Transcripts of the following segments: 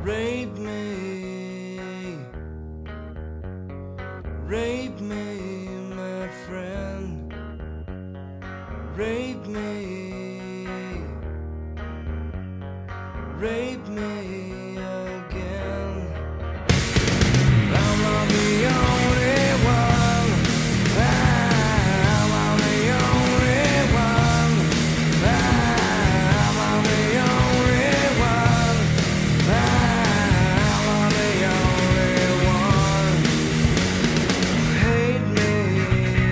Rape me, my friend. Rape me again. I'm not the only one. I'm not the only one. I'm not the only one. I'm not the only one. Hate me.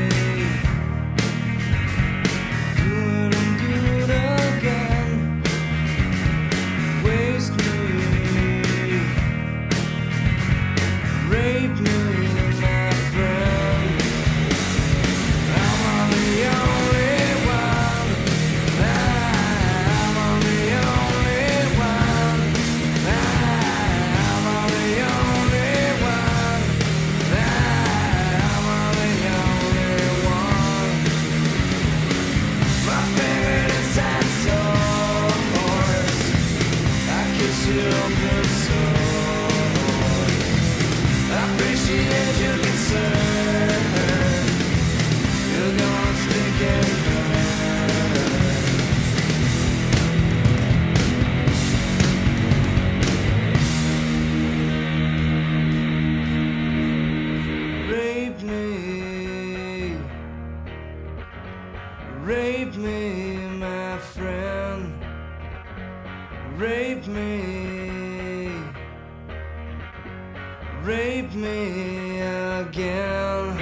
Do it and do it again. Waste me. Rape me, my friend. I'm on the only one. I'm on the only one. I'm on the only one. I'm on the only one. My favorite is that horse. I kiss you open soul. I appreciate your concern. You're gonna stick in Rape me, my friend. Rape me again.